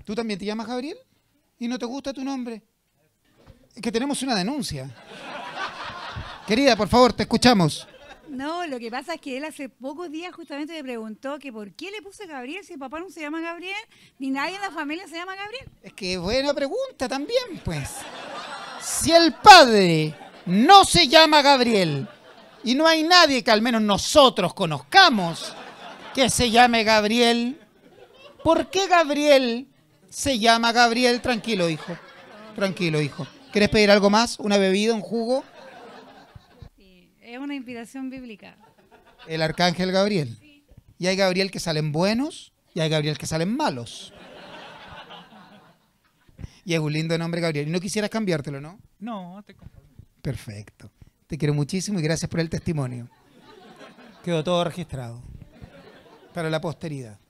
¿Tú también te llamas Gabriel? ¿Y no te gusta tu nombre? Es que tenemos una denuncia. Querida, por favor, te escuchamos. No, lo que pasa es que él hace pocos días justamente me preguntó que por qué le puse Gabriel si el papá no se llama Gabriel, ni nadie en la familia se llama Gabriel. Es que buena pregunta también, pues. Si el padre no se llama Gabriel y no hay nadie que al menos nosotros conozcamos que se llame Gabriel, ¿por qué Gabriel se llama Gabriel? Tranquilo, hijo. Tranquilo, hijo. ¿Quieres pedir algo más? ¿Una bebida, un jugo? Sí, es una inspiración bíblica. El arcángel Gabriel. Y hay Gabriel que salen buenos y hay Gabriel que salen malos. Y es un lindo nombre, Gabriel. Y no quisieras cambiártelo, ¿no? No, te conformo. Perfecto. Te quiero muchísimo y gracias por el testimonio. Quedó todo registrado para la posteridad.